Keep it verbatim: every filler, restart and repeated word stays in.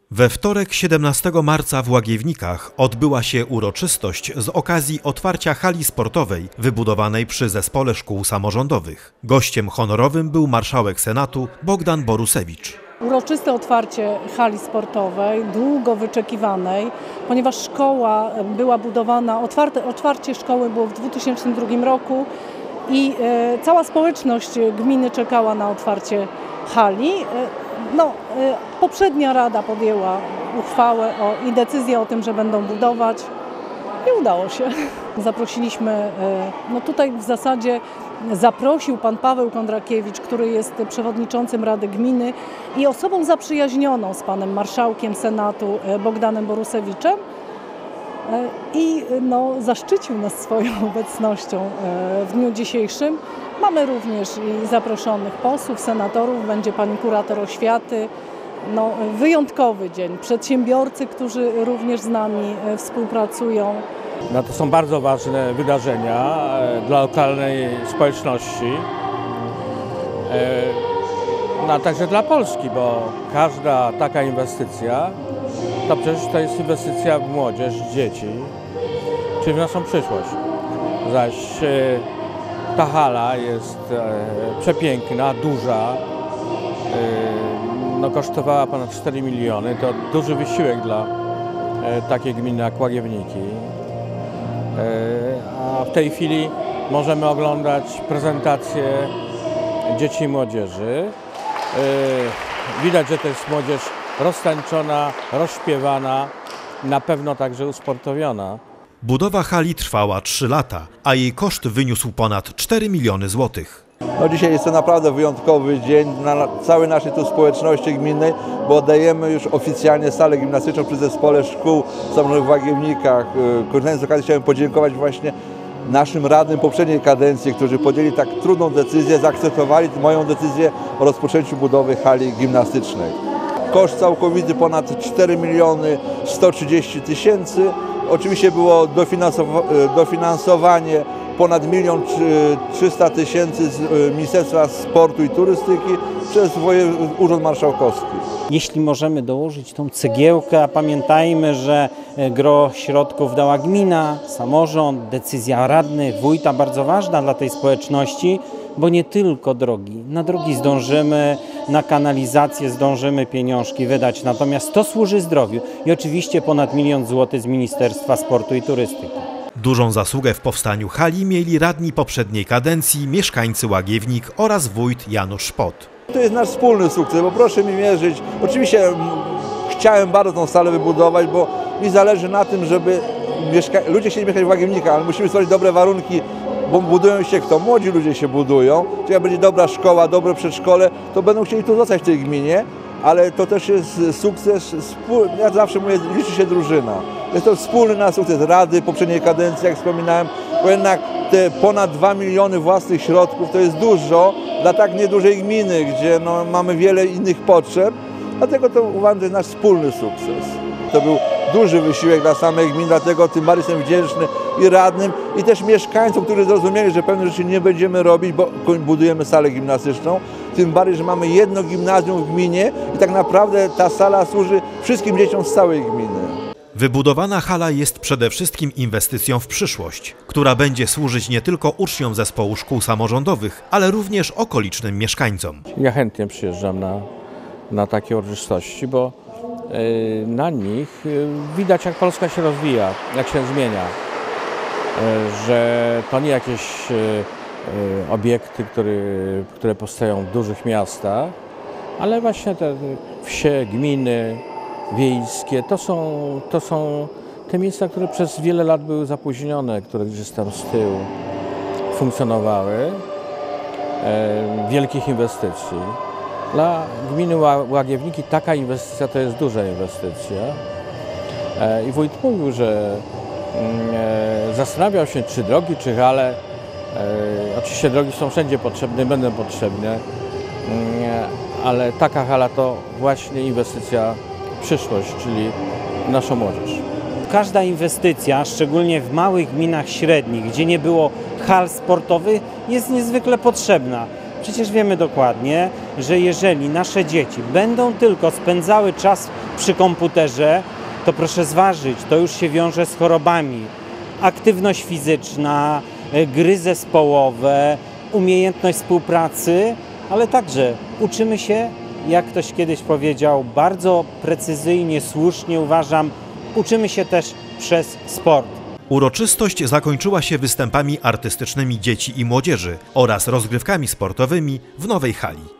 We wtorek siedemnastego marca w Łagiewnikach odbyła się uroczystość z okazji otwarcia hali sportowej wybudowanej przy Zespole Szkół Samorządowych. Gościem honorowym był marszałek Senatu Bogdan Borusewicz. Uroczyste otwarcie hali sportowej, długo wyczekiwanej, ponieważ szkoła była budowana, otwarte, otwarcie szkoły było w dwa tysiące drugim roku i e, cała społeczność gminy czekała na otwarcie hali. E, no, e, poprzednia rada podjęła uchwałę o, i decyzję o tym, że będą budować i udało się. Zaprosiliśmy, e, no tutaj w zasadzie zaprosił pan Paweł Kondrakiewicz, który jest przewodniczącym Rady Gminy i osobą zaprzyjaźnioną z panem marszałkiem Senatu Bogdanem Borusewiczem i no, zaszczycił nas swoją obecnością w dniu dzisiejszym. Mamy również i zaproszonych posłów, senatorów, będzie pani kurator oświaty. No, wyjątkowy dzień. Przedsiębiorcy, którzy również z nami współpracują. No to są bardzo ważne wydarzenia dla lokalnej społeczności, no a także dla Polski, bo każda taka inwestycja to przecież to jest inwestycja w młodzież, dzieci, czyli w naszą przyszłość. Zaś ta hala jest przepiękna, duża, no kosztowała ponad cztery miliony, to duży wysiłek dla takiej gminy jak Łagiewniki. A w tej chwili możemy oglądać prezentację dzieci i młodzieży. Widać, że to jest młodzież roztańczona, rozśpiewana, na pewno także usportowiona. Budowa hali trwała trzy lata, a jej koszt wyniósł ponad cztery miliony złotych. No dzisiaj jest to naprawdę wyjątkowy dzień dla całej naszej tu społeczności gminnej, bo oddajemy już oficjalnie salę gimnastyczną przy Zespole Szkół Samorządowych w Łagiewnikach. Korzystając z okazji chciałem podziękować właśnie naszym radnym poprzedniej kadencji, którzy podjęli tak trudną decyzję, zaakceptowali moją decyzję o rozpoczęciu budowy hali gimnastycznej. Koszt całkowity ponad cztery miliony sto trzydzieści tysięcy. Oczywiście było dofinansowanie ponad milion trzysta tysięcy z Ministerstwa Sportu i Turystyki przez Urząd Marszałkowski. Jeśli możemy dołożyć tą cegiełkę, a pamiętajmy, że gro środków dała gmina, samorząd, decyzja radnych, wójta, bardzo ważna dla tej społeczności, bo nie tylko drogi. Na drogi zdążymy, na kanalizację zdążymy pieniążki wydać, natomiast to służy zdrowiu i oczywiście ponad milion złotych z Ministerstwa Sportu i Turystyki. Dużą zasługę w powstaniu hali mieli radni poprzedniej kadencji, mieszkańcy Łagiewnik oraz wójt Janusz Szpot. To jest nasz wspólny sukces, bo proszę mi wierzyć, oczywiście chciałem bardzo tą salę wybudować, bo mi zależy na tym, żeby mieszka... ludzie chcieli mieszkać w Łagiewnikach, ale musimy stworzyć dobre warunki, bo budują się kto? Młodzi ludzie się budują, czyli jak będzie dobra szkoła, dobre przedszkole, to będą chcieli tu zostać w tej gminie, ale to też jest sukces, ja zawsze mówię, liczy się drużyna. Jest to wspólny nasz sukces Rady poprzedniej kadencji, jak wspominałem, bo jednak te ponad dwa miliony własnych środków to jest dużo dla tak niedużej gminy, gdzie no, mamy wiele innych potrzeb, dlatego to uważam, że jest nasz wspólny sukces. To był duży wysiłek dla samej gminy, dlatego tym bardziej jestem wdzięczny i radnym, i też mieszkańcom, którzy zrozumieli, że pewne rzeczy nie będziemy robić, bo budujemy salę gimnastyczną. Tym bardziej, że mamy jedno gimnazjum w gminie i tak naprawdę ta sala służy wszystkim dzieciom z całej gminy. Wybudowana hala jest przede wszystkim inwestycją w przyszłość, która będzie służyć nie tylko uczniom Zespołu Szkół Samorządowych, ale również okolicznym mieszkańcom. Ja chętnie przyjeżdżam na, na takie uroczystości, bo yy, na nich yy, widać, jak Polska się rozwija, jak się zmienia. Yy, że to nie jakieś yy, yy, obiekty, które, które powstają w dużych miastach, ale właśnie te wsie, gminy wiejskie, to są, to są te miejsca, które przez wiele lat były zapóźnione, które gdzieś tam z tyłu funkcjonowały, e, wielkich inwestycji. Dla gminy Łagiewniki taka inwestycja to jest duża inwestycja. E, I wójt mówił, że e, zastanawiał się, czy drogi, czy hale. E, oczywiście drogi są wszędzie potrzebne, będą potrzebne, e, ale taka hala to właśnie inwestycja przyszłość, czyli naszą młodzież. Każda inwestycja, szczególnie w małych gminach średnich, gdzie nie było hal sportowych, jest niezwykle potrzebna. przecież wiemy dokładnie, że jeżeli nasze dzieci będą tylko spędzały czas przy komputerze, to proszę zważyć, to już się wiąże z chorobami. Aktywność fizyczna, gry zespołowe, umiejętność współpracy, ale także uczymy się, jak ktoś kiedyś powiedział, bardzo precyzyjnie, słusznie uważam, uczymy się też przez sport. Uroczystość zakończyła się występami artystycznymi dzieci i młodzieży oraz rozgrywkami sportowymi w nowej hali.